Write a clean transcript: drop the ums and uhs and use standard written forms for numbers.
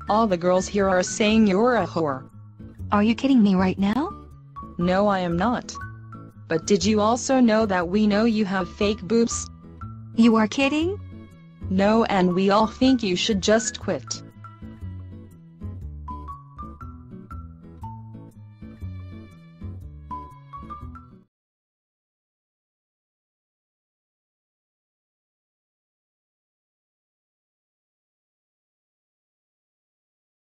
All the girls here are saying you're a whore. Are you kidding me right now? No, I am not. But did you also know that we know you have fake boobs? You are kidding? No, and we all think you should just quit.